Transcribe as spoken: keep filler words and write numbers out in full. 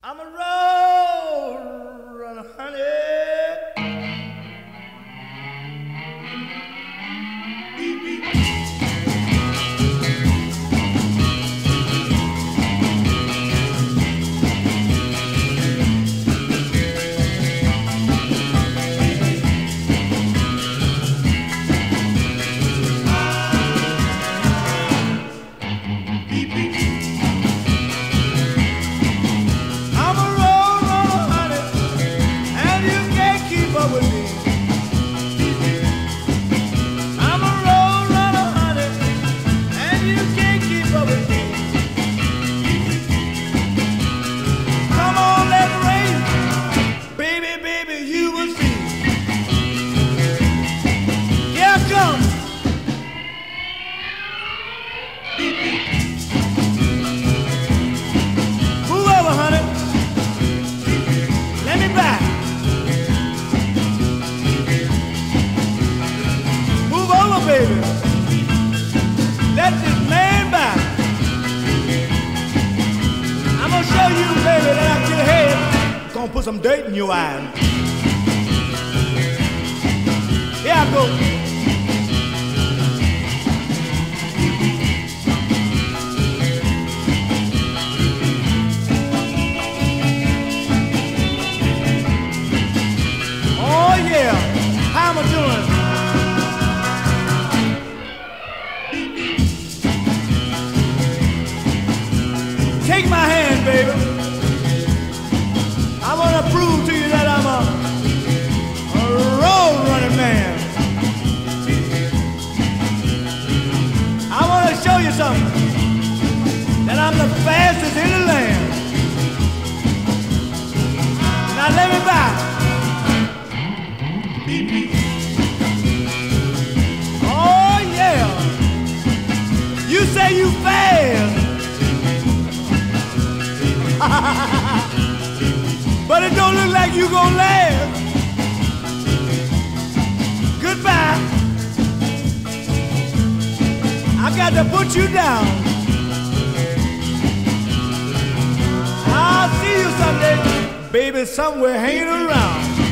I'm a road runner, honey. Move over, honey. Let me back. Move over, baby. Let this man back. I'm gonna show you, baby, that I get ahead. Gonna put some dirt in your eyes. Here I go. How am I doing? Take my hand, baby. I want to prove to you that I'm a, a road running man. I want to show you something, that I'm the fastest in the land. Now let me buy. Oh yeah, you say you fast, but it don't look like you gonna last. Goodbye. I got to put you down. I'll see you someday, baby, somewhere hanging around.